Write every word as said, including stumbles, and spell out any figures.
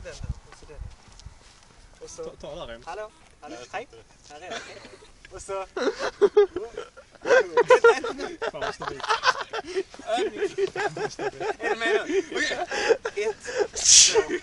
den där. Och så den. Och så... Ta, ta där en. Hallå? Hallå? Hej? Här är jag. Och så... Fan vad stabilt. Är du med nu? Ett, två,